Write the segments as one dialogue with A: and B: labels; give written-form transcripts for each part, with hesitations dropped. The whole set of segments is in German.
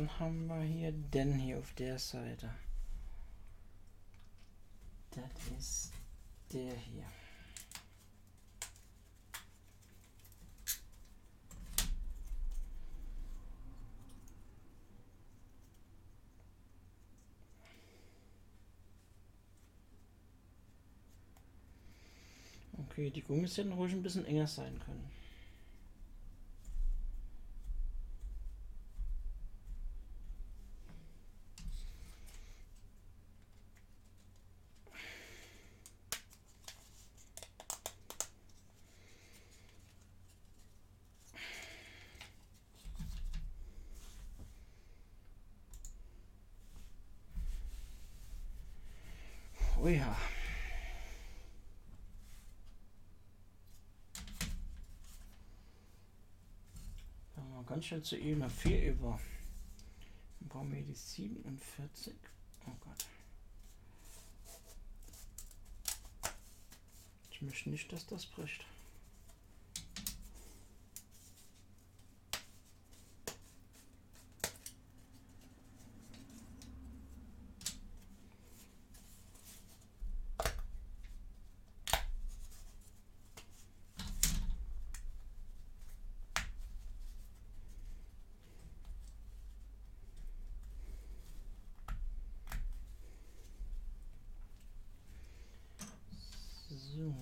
A: dann haben wir hier den hier auf der Seite. Das ist der hier. Okay, die Gummis hätten ruhig ein bisschen enger sein können. Oh ja. Ganz schnell zu ihm 4 über. Dann brauchen wir die 47. Oh Gott. Ich möchte nicht, dass das bricht. So.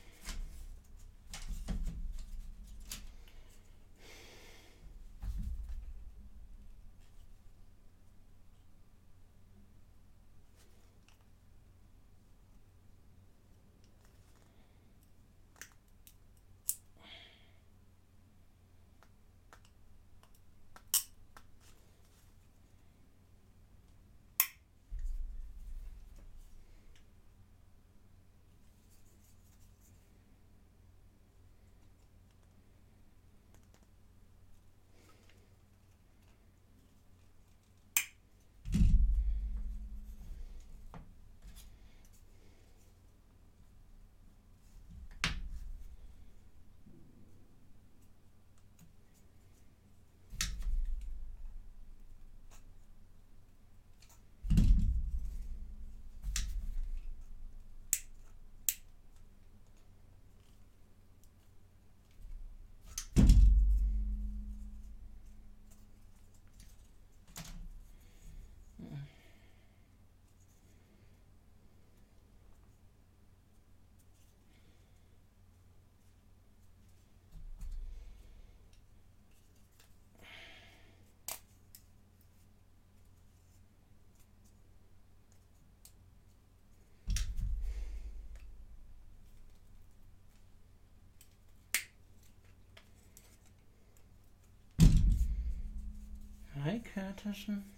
A: Kartaschen.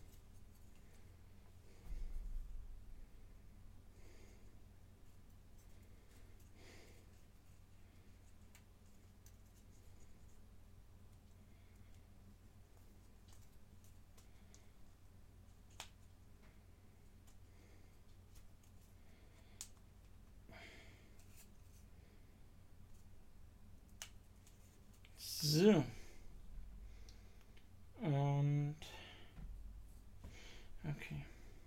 A: So. Und okay.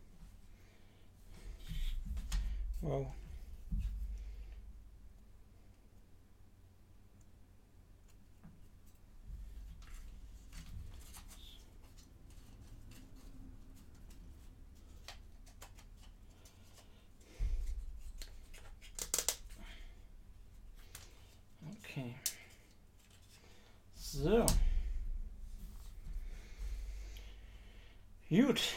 A: Wow. Okay. So. Gut.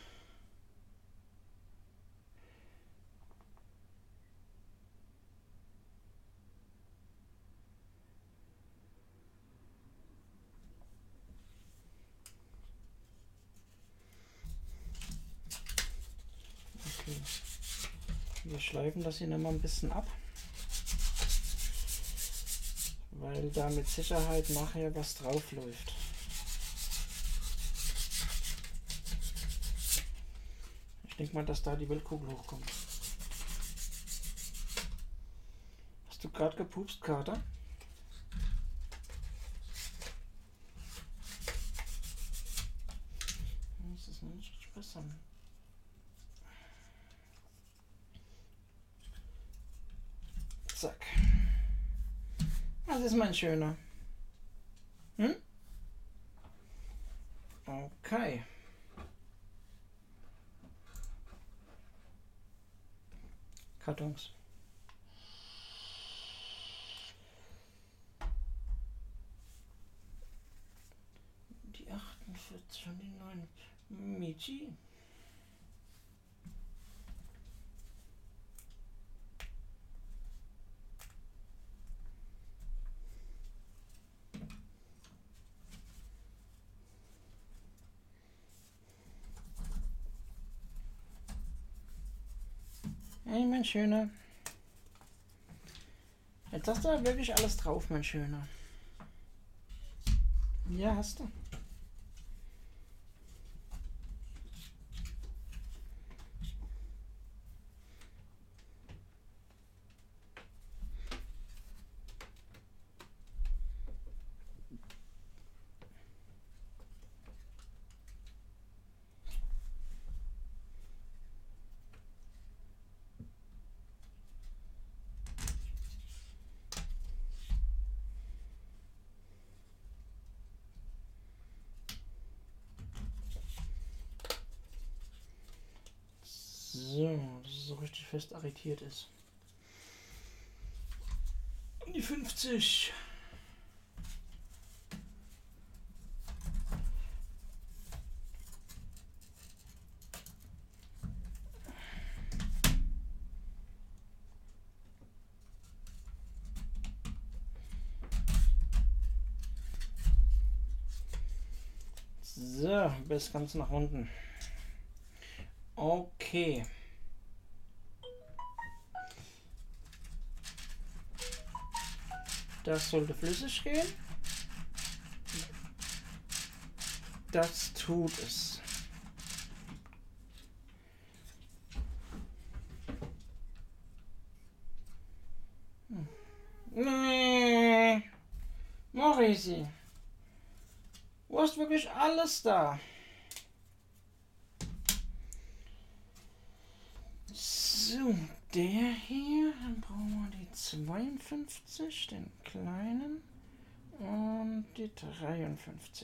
A: Okay. Wir schleifen das hier nochmal ein bisschen ab, weil da mit Sicherheit nachher was drauf läuft. Ich denke mal, dass da die Weltkugel hochkommt. Hast du gerade gepupst, Kater? langsam. Zack. Das ist mein Schöner. Hm? Okay. Kartons. Die 48 und die 9. Michi. Hey, mein Schöner. Jetzt hast du wirklich alles drauf, mein Schöner. Ja, hast du. So, dass es so richtig fest arretiert ist. Und die 50. So, bis ganz nach unten. Okay. Das sollte flüssig gehen. Das tut es. Nee. Morisi. Du hast wirklich alles da. So, der hier. Dann brauchen wir die 52, den kleinen. Und die 53.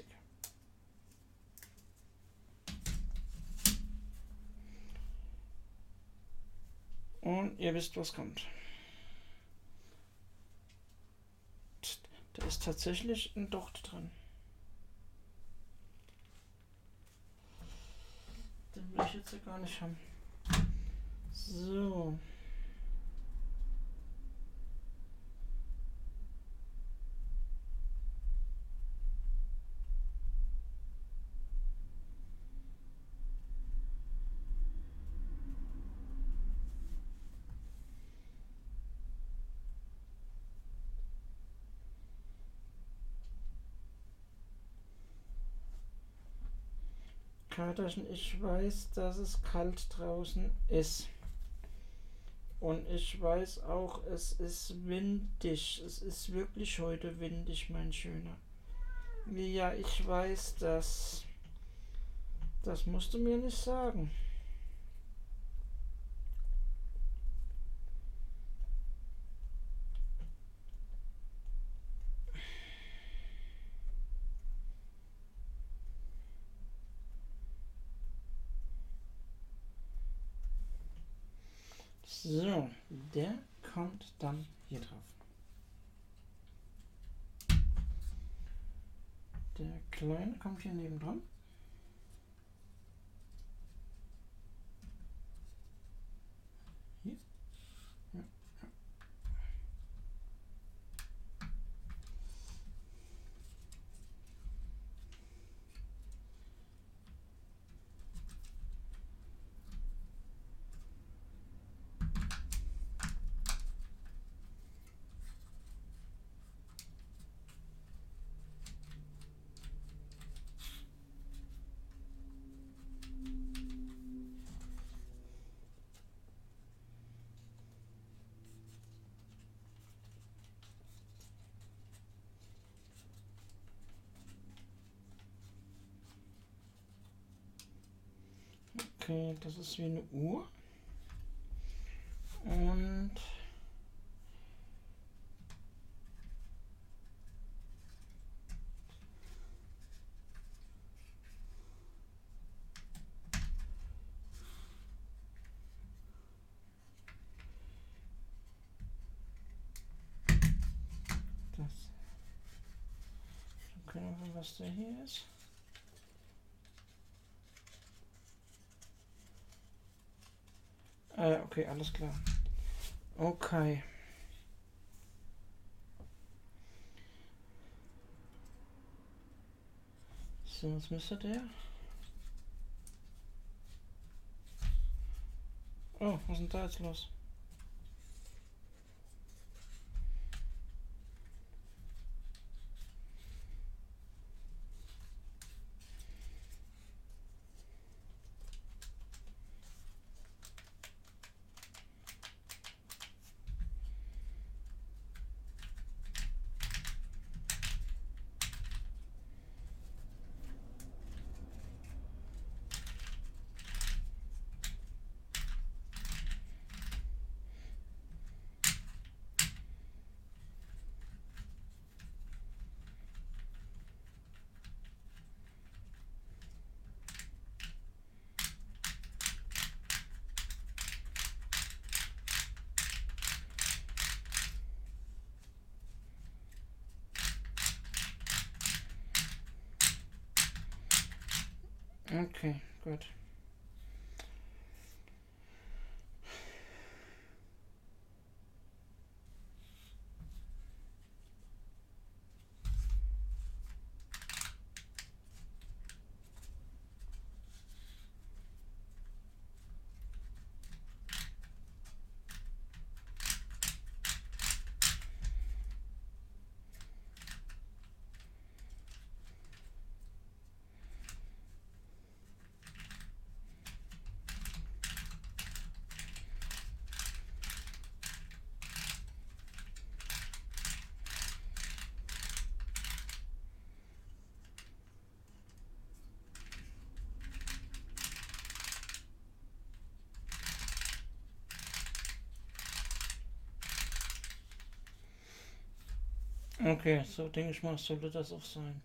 A: Und ihr wisst, was kommt. Da ist tatsächlich ein Docht drin. Den will ich jetzt ja gar nicht haben. So. Katerchen, ich weiß, dass es kalt draußen ist. Und ich weiß auch, es ist windig. Es ist wirklich heute windig, mein Schöner. Ja, ich weiß das. Das musst du mir nicht sagen. So, der kommt dann hier drauf. Der kleine kommt hier nebendran. Hier. Ja. Okay, das ist wie eine Uhr. Und das. Keine Ahnung, was der hier ist. Okay, alles klar. Okay. So, was müsste der? Oh, was ist denn da jetzt los? Okay, gut. Okay, so denke ich mal, sollte das auch sein.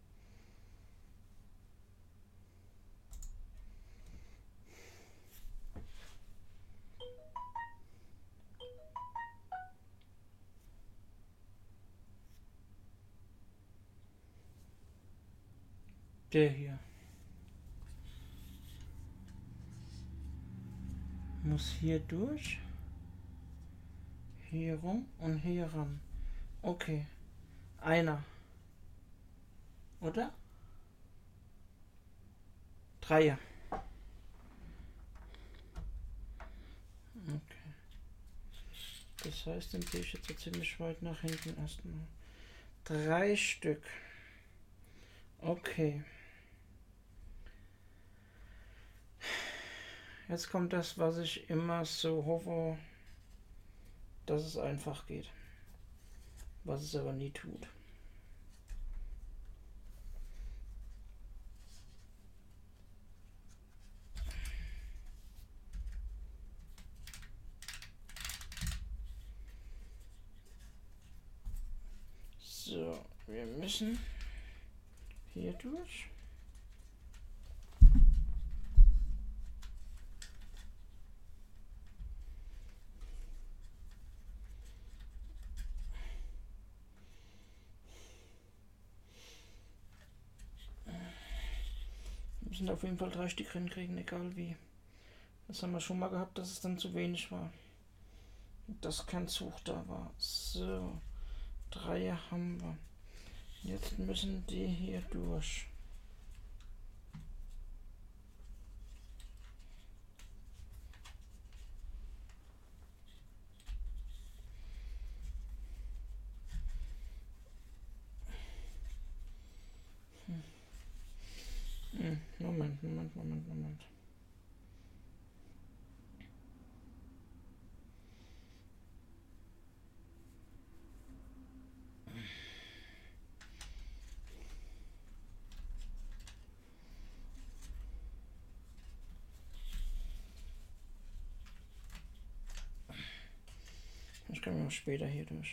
A: Der hier muss hier durch, hier rum und hier ran. Okay, einer, oder? Dreier. Okay. Das heißt, den gehe ich jetzt so ziemlich weit nach hinten erstmal. 3 Stück. Okay. Jetzt kommt das, was ich immer so hoffe, dass es einfach geht. Was es aber nie tut. So, wir müssen hier durch. Wir müssen auf jeden Fall 3 Stück hinkriegen, egal wie. Das haben wir schon mal gehabt, dass es dann zu wenig war. Dass kein Zug da war. So, 3 haben wir. Jetzt müssen die hier durch. Moment. können wir auch später hier durch.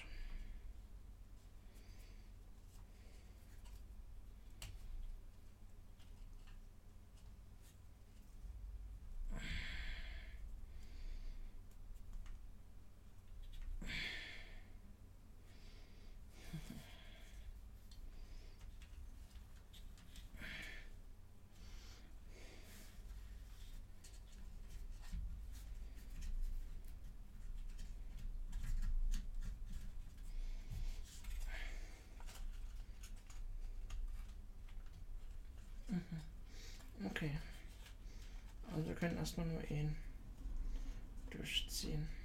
A: Okay, also wir können erstmal nur ihn durchziehen.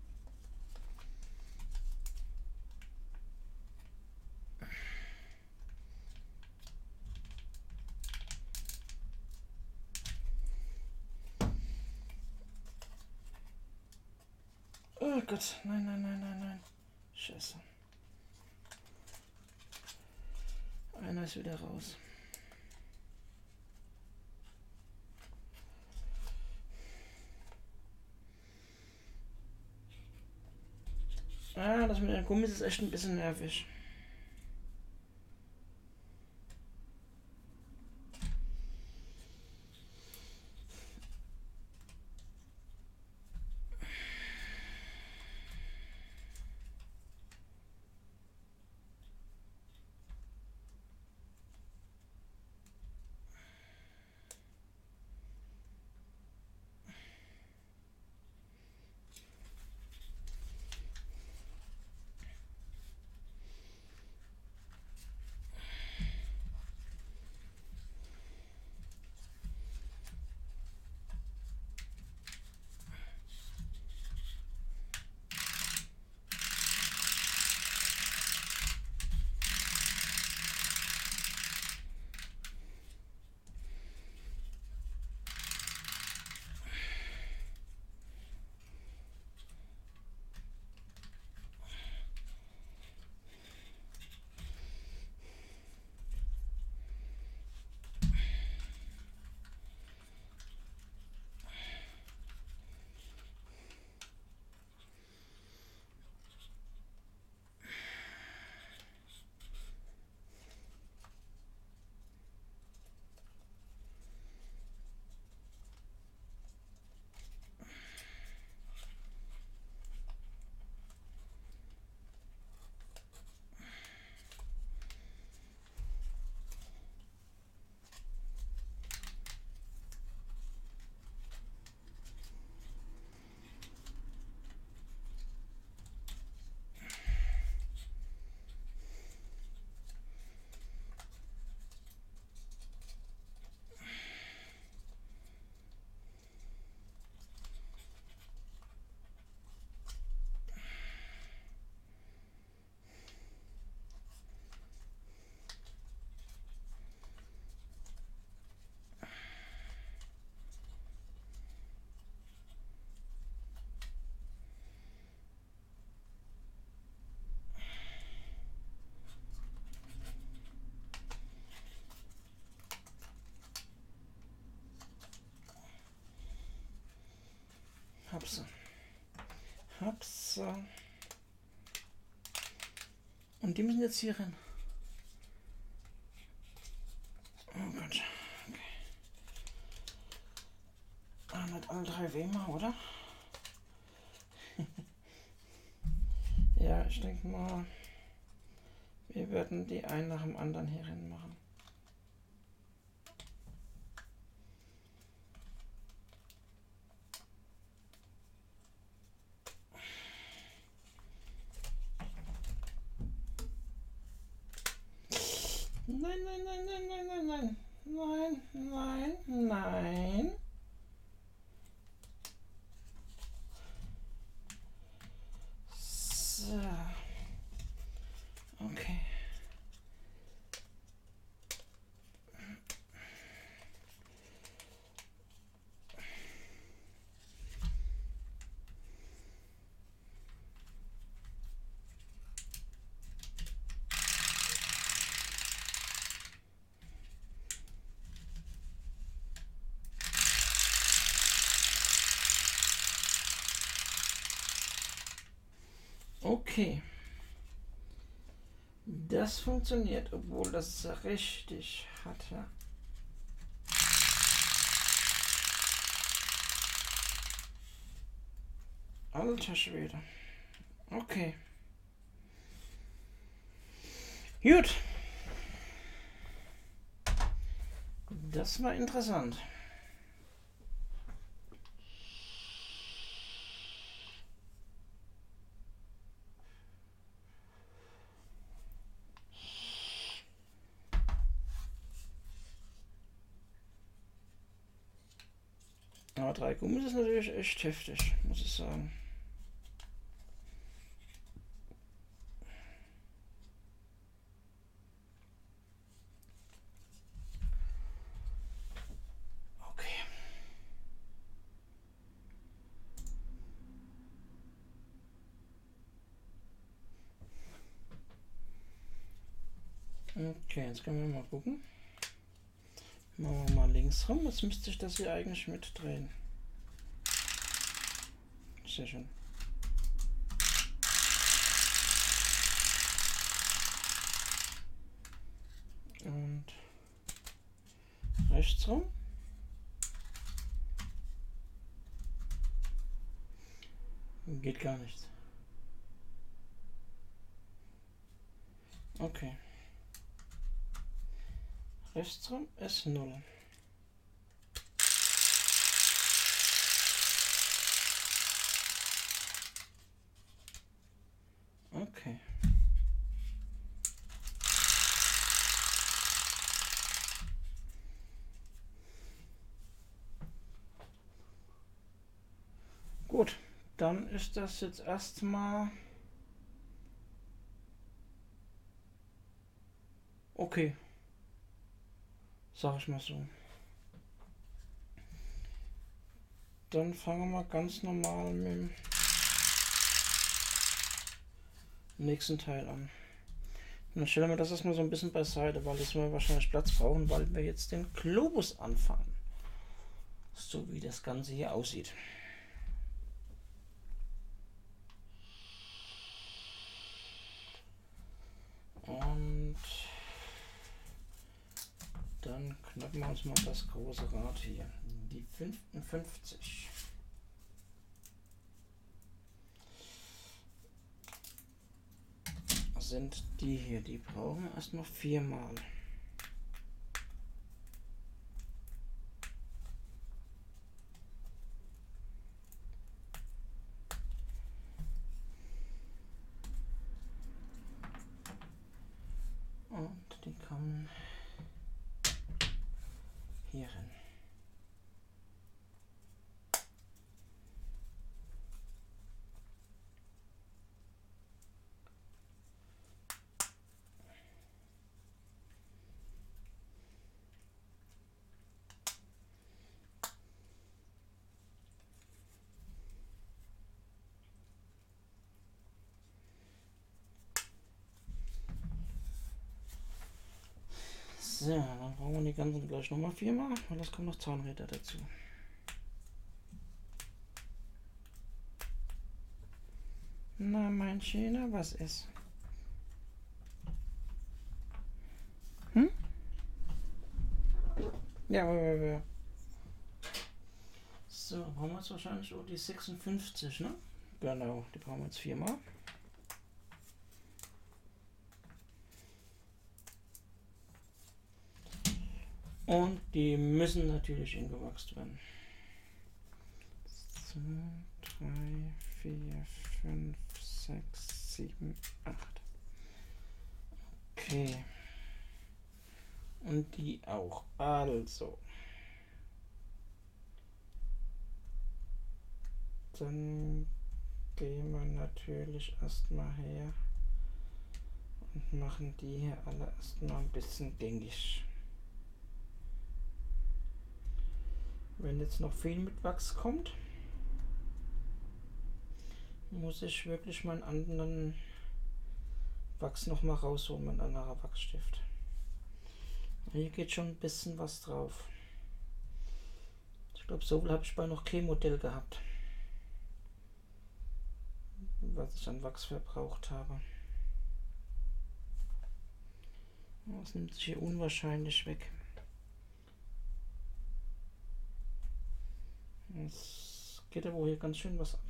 A: Oh Gott, nein, nein, nein, nein, nein. Scheiße. Einer ist wieder raus. Ah, das mit den Gummis ist echt ein bisschen nervig. Hab's. Hab's. Und die müssen jetzt hier rein. Oh Gott. Okay. Ah, nicht alle 3 Wemer, oder? Ja, ich denke mal, wir werden die einen nach dem anderen hier rein machen. Nein, nein, nein, nein, nein, nein, nein. Nein, nein, nein. So. Okay. Okay. Das funktioniert, obwohl das richtig hatte. Alter Schwede. Okay. Gut. Das war interessant. Aber 3 Gummis ist natürlich echt heftig, muss ich sagen. Okay, jetzt können wir mal gucken. Machen wir mal links rum. Jetzt müsste ich das hier eigentlich mitdrehen. Sehr schön. Und rechts rum. Geht gar nichts. Okay. Rechts rum ist 0. Okay. Gut, dann ist das jetzt erstmal okay. Sag ich mal so. Dann fangen wir ganz normal mit dem nächsten Teil an. Und dann stellen wir das erstmal so ein bisschen beiseite, weil das wir wahrscheinlich Platz brauchen, weil wir jetzt den Globus anfangen. So wie das Ganze hier aussieht. Und dann knappen wir uns mal das große Rad hier. Die 55. Sind die hier, die brauchen erst noch 4 Mal. Und die kommen hier hin. So, dann brauchen wir die ganzen gleich nochmal 4 Mal, weil das kommen noch Zahnräder dazu. Na, mein Schöner, was ist? Hm? Ja. So, brauchen wir jetzt wahrscheinlich auch die 56, ne? Genau, die brauchen wir jetzt 4 Mal. Und die müssen natürlich ingewachst werden. 2, 3, 4, 5, 6, 7, 8. Okay. Und die auch. Also. Dann gehen wir natürlich erstmal her und machen die hier alle erstmal ein bisschen gängig. Wenn jetzt noch viel mit Wachs kommt, muss ich wirklich meinen anderen Wachs noch mal rausholen mit einem anderen Wachsstift. Hier geht schon ein bisschen was drauf. Ich glaube, so viel habe ich bei noch kein Modell gehabt. was ich an Wachs verbraucht habe. Das nimmt sich hier unwahrscheinlich weg. Es geht aber hier ganz schön was ab.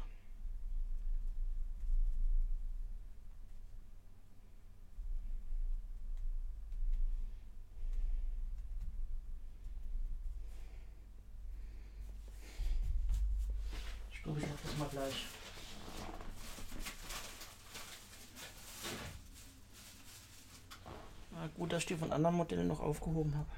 A: Ich glaube, ich mache das mal gleich. Na gut, dass ich die von anderen Modellen noch aufgehoben habe.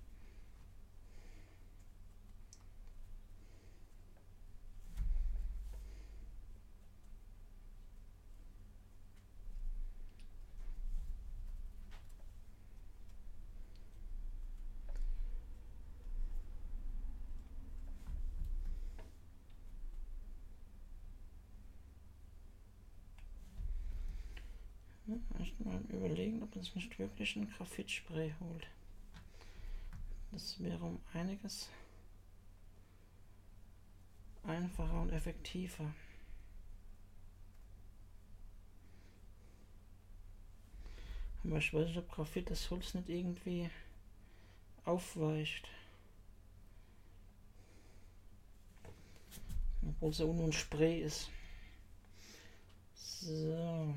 A: Echt mal überlegen, ob man sich nicht wirklich ein Graphitspray holt. Das wäre um einiges einfacher und effektiver. Aber ich weiß nicht, ob Graphit das Holz nicht irgendwie aufweicht. Obwohl es ja auch nur ein Spray ist. So.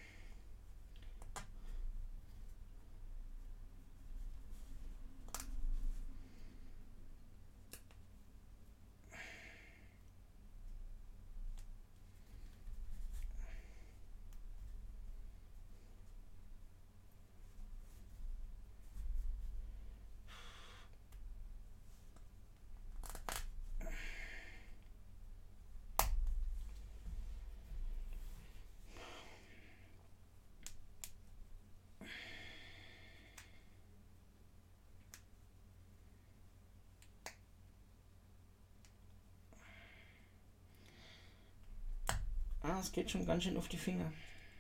A: Es geht schon ganz schön auf die Finger.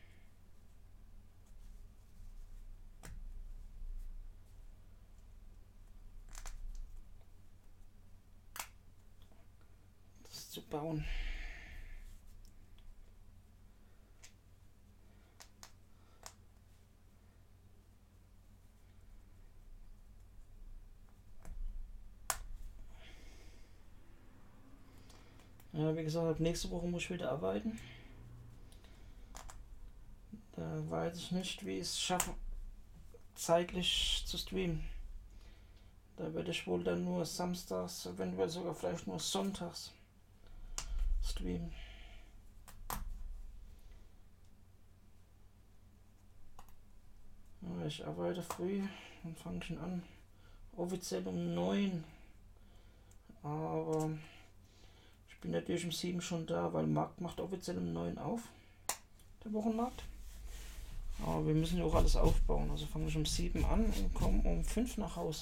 A: Das zu bauen. Ja, wie gesagt, nächste Woche muss ich wieder arbeiten. Da weiß ich nicht, wie ich es schaffe, zeitlich zu streamen. Da werde ich wohl dann nur samstags, eventuell sogar vielleicht nur sonntags streamen. Ja, ich arbeite früh, dann fange ich schon an. Offiziell um 9. Aber ich bin natürlich um 7 schon da, weil der Markt macht offiziell um 9 auf. Der Wochenmarkt. Aber wir müssen ja auch alles aufbauen. Also fange ich um 7 an und komme um 5 nach Hause.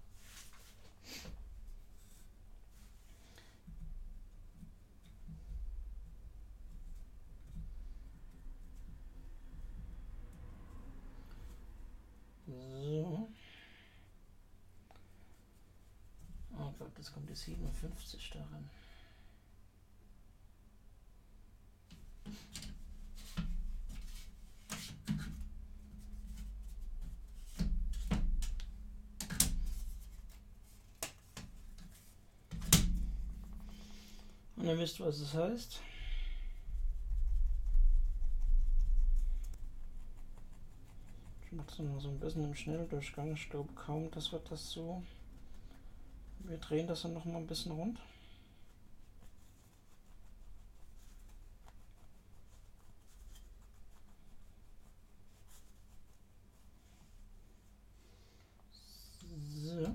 A: So. Oh Gott, jetzt kommt die 57 darin. Und ihr wisst, was es heißt. Ich mache es noch so ein bisschen im Schnelldurchgang. Ich glaube kaum, dass wir das so. Wir drehen das dann noch mal ein bisschen rund. So.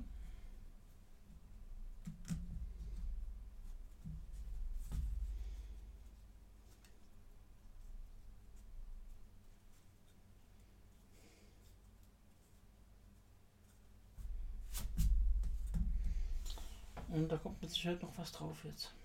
A: Und da kommt mit Sicherheit noch was drauf jetzt.